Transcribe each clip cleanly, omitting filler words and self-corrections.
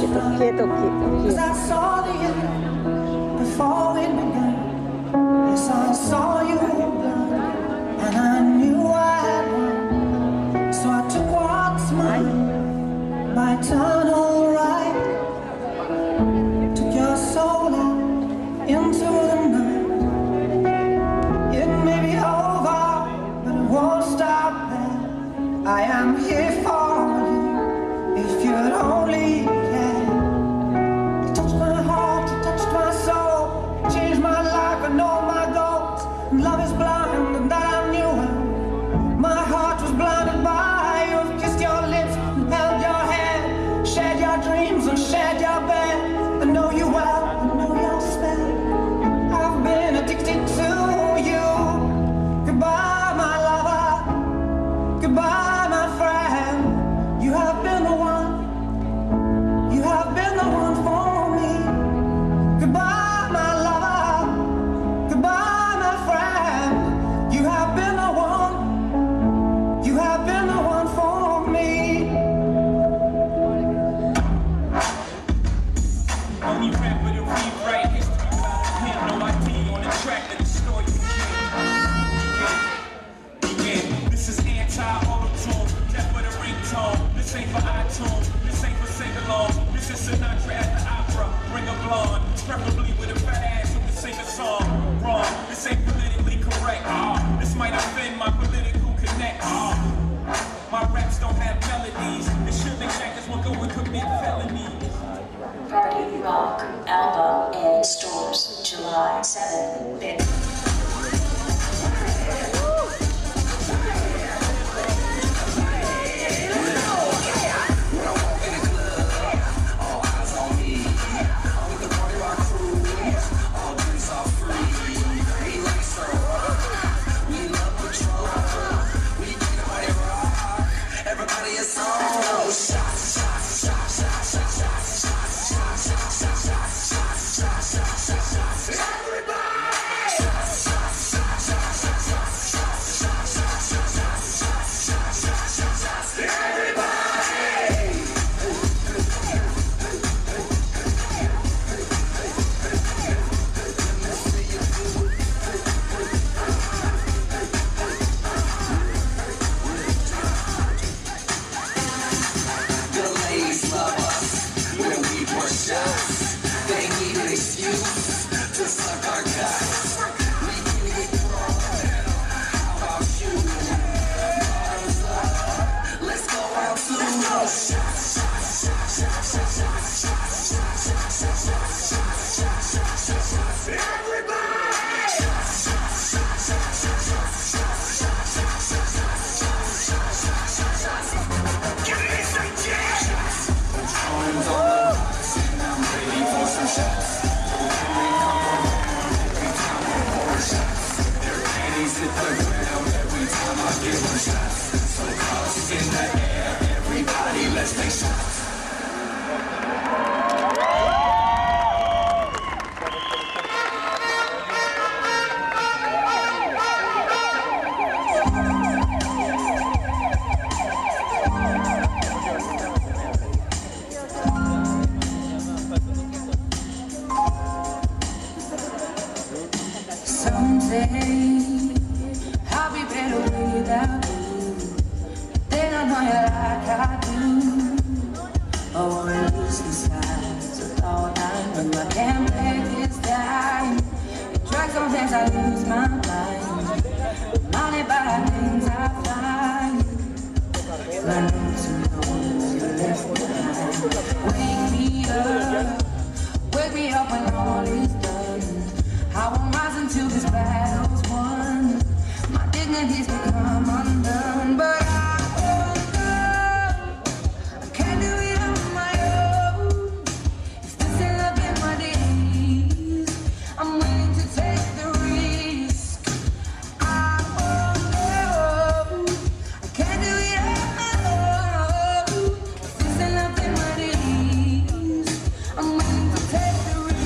quieto, quieto. I saw the end before it began. Yes, I saw you blood, and I knew I had won. So I took what's mine, my eternal right. Took your soul out into the night. It may be over, but it won't stop there. I am here for you, if you'd only care. You touched my heart, you touched my soul, you changed my life and all my goals. And love is blind, and that I knew well. My heart was blinded by you've kissed your lips and held your hand, shared your dreams and shared your bed. I know you well, I know your spell. I've been addicted to you. Goodbye, my lover. Goodbye, my friend. You have been the one. You have been the one for me. Goodbye, my lover. Goodbye, my friend. You have been the one. You have been the one for me. Only rapper to rewrite history without a pen, no ID on the track that the story begin. This is anti-auto-tune, death for the ringtone. This ain't for iTunes, this ain't for sing-along. This is Sinatra at the opera, bring a blonde, preferably with a fat ass who can sing a song. Wrong, this ain't politically correct. This might offend my political connects. My raps don't have melodies. It shouldn't exact as one go and commit felonies. Property Rock album in stores July 7th. Someday I'll be better without you. Then I know you like I do. Or at least besides, I thought I knew I can't break this time. It drags on things I lose my mind. Reminded by things I find. I know some you left behind. Wake me up when all is done. I won't rise until this battle's won. My dignity's become undone, but I won't go. I can't do it on my own. If this ain't love in my days, I'm willing to take the risk. I won't go. I can't do it on my own. If this ain't love in my days, I'm willing to take the risk.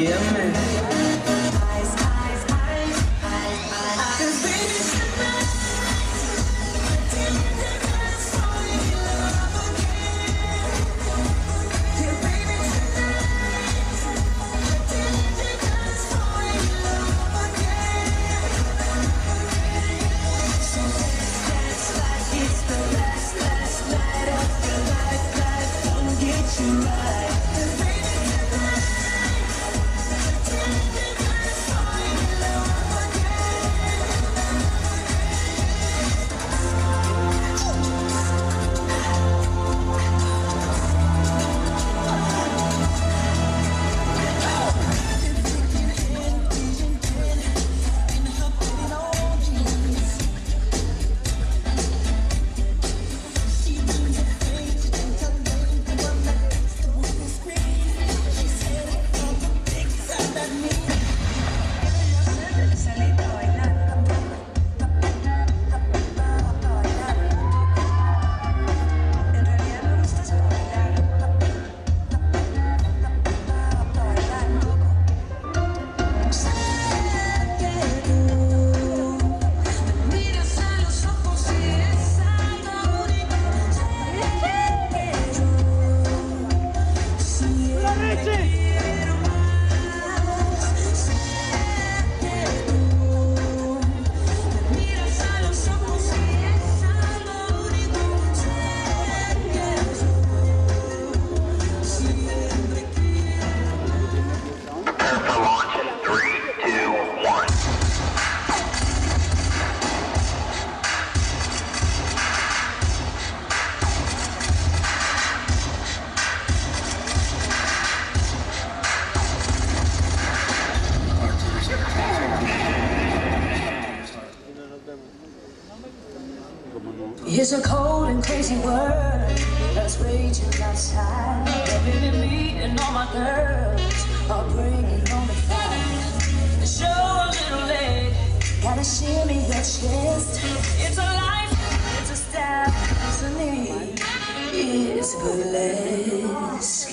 Yeah, man. It's a cold and crazy world that's raging outside. Baby, me and all my girls are bringing on the fire. The show a little late, gotta shimmy your chest. It's a life, it's a style, it's a need, it's blessed.